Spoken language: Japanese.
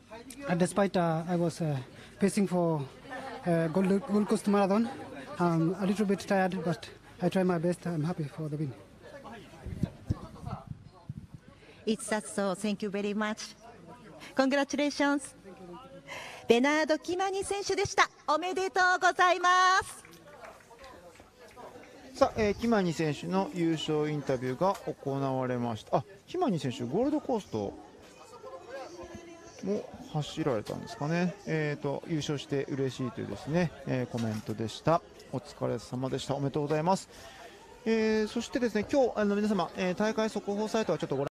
Despite I was pacing for Gold Coast Marathon, I'm a little bit tired, but I try my best. I'm happy for the win. It's that so. Thank you very much. Congratulations. ベナード・キマニ選手でした。おめでとうございます。 さあ、キマニ選手の優勝インタビューが行われました。キマニ選手、ゴールドコーストも走られたんですかね。優勝して嬉しいというですね、コメントでした。お疲れ様でした。おめでとうございます。そしてですね、今日皆様、大会速報サイトはちょっとご覧